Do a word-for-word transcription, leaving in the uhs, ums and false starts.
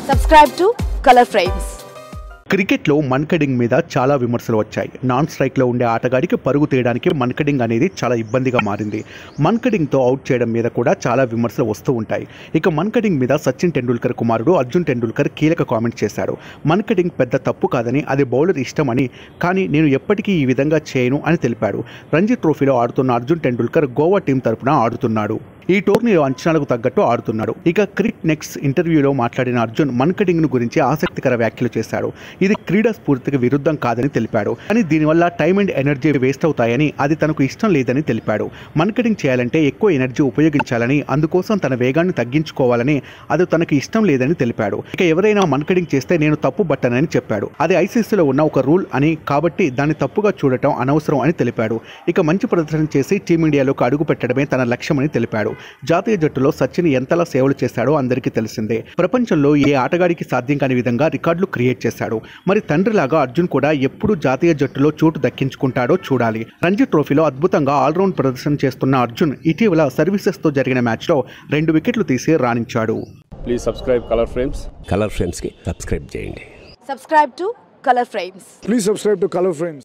Subscribe to Color Frames. క్రికెట్లో మన్కడింగ్ మీద చాలా విమర్శలు వచ్చాయి. నాన్ స్ట్రైక్లో ఉండే ఆటగాడికి పరుగు తీయడానికి మన్కడింగ్ అనేది చాలా ఇబ్బందిగా మారింది. మన్కడింగ్తో అవుట్ చేయడం మీద కూడా చాలా విమర్శలు వస్తూ ఉంటాయి. ఇక మన్కడింగ్ మీద సచిన్ టెండూల్కర్ కుమారుడు అర్జున్ టెండూల్కర్ కీలక కామెంట్ చేశాడు. మన్కడింగ్ పెద్ద తప్పు కాదని, అది బౌలర్ ఇష్టమని, కానీ నేను ఎప్పటికీ ఈ విధంగా చేయను అని తెలిపాడు. రంజీ ట్రోఫీలో ఆడుతున్న అర్జున్ టెండూల్కర్ గోవా టీం తరపున ఆడుతున్నాడు. ఈ టోర్నీలో అంచనాలకు తగ్గట్టు ఆడుతున్నాడు. ఇక క్రిక్ నెక్స్ట్ ఇంటర్వ్యూలో మాట్లాడిన అర్జున్ మన్కడింగ్ గురించి ఆసక్తికర వ్యాఖ్యలు చేశాడు. ఇది క్రీడా స్ఫూర్తికి విరుద్ధం కాదని తెలిపాడు. కానీ దీనివల్ల టైం అండ్ ఎనర్జీ వేస్ట్ అవుతాయని, అది తనకు ఇష్టం లేదని తెలిపాడు. మన్కడింగ్ చేయాలంటే ఎక్కువ ఎనర్జీ ఉపయోగించాలని, అందుకోసం తన వేగాన్ని తగ్గించుకోవాలని, అది తనకు ఇష్టం లేదని తెలిపాడు. ఇక ఎవరైనా మన్కడింగ్ చేస్తే నేను తప్పు పట్టనని చెప్పాడు. అది ఐసీసీలో ఉన్న ఒక రూల్ అని, కాబట్టి దాన్ని తప్పుగా చూడటం అనవసరం అని తెలిపాడు. ఇక మంచి ప్రదర్శన చేసి టీమిండియాలోకి అడుగు పెట్టడమే తన లక్ష్యమని తెలిపాడు. జాతీయ జట్టులో సచిన్ ఎంతలా సేవలు చేశాడో అందరికీ తెలిసిందే. ప్రపంచంలో ఏ ఆటగాడికి సాధ్యం కాని విధంగా రికార్డులు క్రియేట్ చేశాడు. మరి తండ్రిలాగా అర్జున్ కూడా ఎప్పుడు జాతీయ జట్టులో చోటు దక్కించుకుంటాడో చూడాలి. రంజీ ట్రోఫీలో అద్భుతంగా ఆల్రౌండ్ ప్రదర్శన చేస్తున్న అర్జున్ ఇటీవల సర్వీసెస్తో జరిగిన మ్యాచ్లో రెండు వికెట్లు తీసి రాణించాడు. Please subscribe Color Frames. Color ఫ్రేమ్స్కి సబ్స్క్రైబ్ చేయండి. Subscribe to Color Frames. Please subscribe to Color Frames.